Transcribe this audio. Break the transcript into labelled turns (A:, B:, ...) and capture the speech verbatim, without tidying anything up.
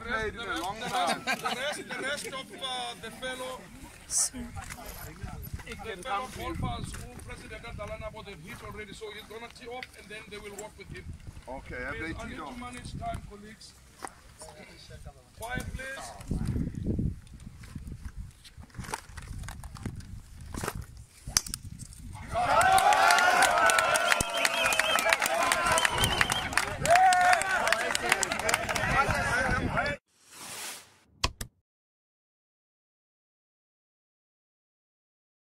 A: played in a long
B: the
A: time.
B: Rest, the, rest, the rest of uh, the fellow, the fellow golfers who President Dalanabo, they've hit already, so he's going to tee off and then they will work with him.
A: Okay, have they
B: I need
A: teed
B: to
A: off?
B: manage time, colleagues. Quiet, please.